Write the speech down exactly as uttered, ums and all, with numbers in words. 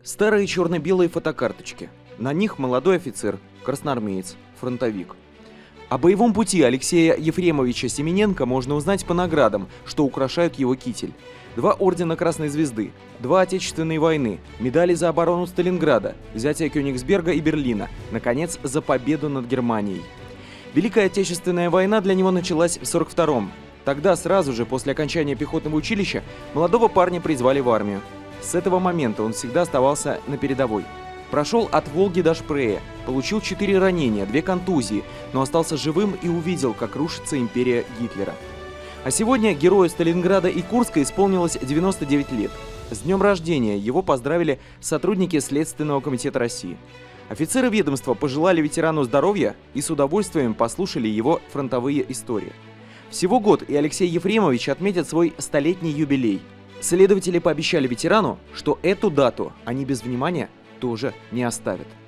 Старые черно-белые фотокарточки. На них молодой офицер, красноармеец, фронтовик. О боевом пути Алексея Ефремовича Семененко можно узнать по наградам, что украшают его китель. Два ордена Красной Звезды, два Отечественной войны, медали за оборону Сталинграда, взятие Кёнигсберга и Берлина, наконец, за победу над Германией. Великая Отечественная война для него началась в сорок втором. Тогда, сразу же после окончания пехотного училища, молодого парня призвали в армию. С этого момента он всегда оставался на передовой. Прошел от Волги до Шпрее, получил четыре ранения, две контузии, но остался живым и увидел, как рушится империя Гитлера. А сегодня герою Сталинграда и Курска исполнилось девяносто девять лет. С днем рождения его поздравили сотрудники Следственного комитета России. Офицеры ведомства пожелали ветерану здоровья и с удовольствием послушали его фронтовые истории. Всего год, и Алексей Ефремович отметит свой столетний юбилей. Следователи пообещали ветерану, что эту дату они без внимания тоже не оставят.